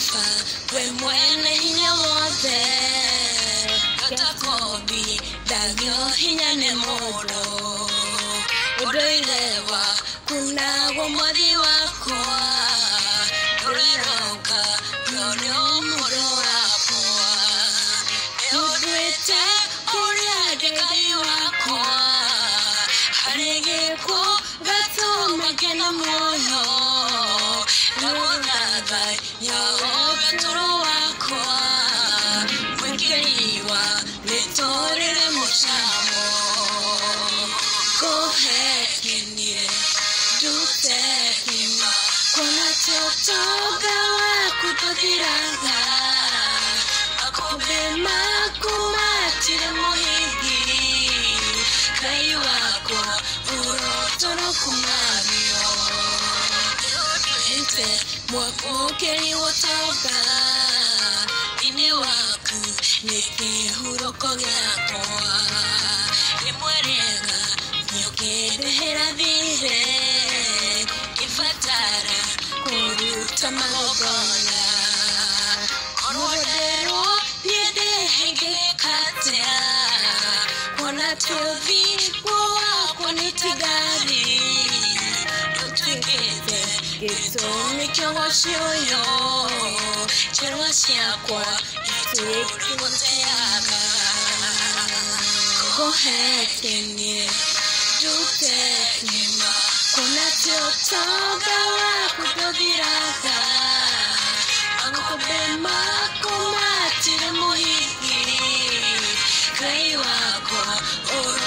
fa we mwene hinya wothe kata kobi dagyo hinya ne modo odoilewa kuna gomodi wako oreroka yono modo wako eodwete kuria degai wako harege ko gato magena moyo Nodada yo betoro wako Wekeriwa Litorere moshamo Go ahead kinire Dute hima Kona totoga wakutodiraga Akobe makumatire mohigi Kai wako urotoro kumabio Mwakokeri wotoka Ine waku Niki huroko gyakwa Imwerega Nyokede hera dhire Ifatara Kuruta malogona Korodero Yede hege katea Kona tovi Kwa kone tigari Dotwekete Geto mikyo washoyo Cherwa shiakwa Itueki woteaga Go ahead kenye Dute nima Kuna tiotoga wakudodiraga Akobe mako matire mohigi Kai wako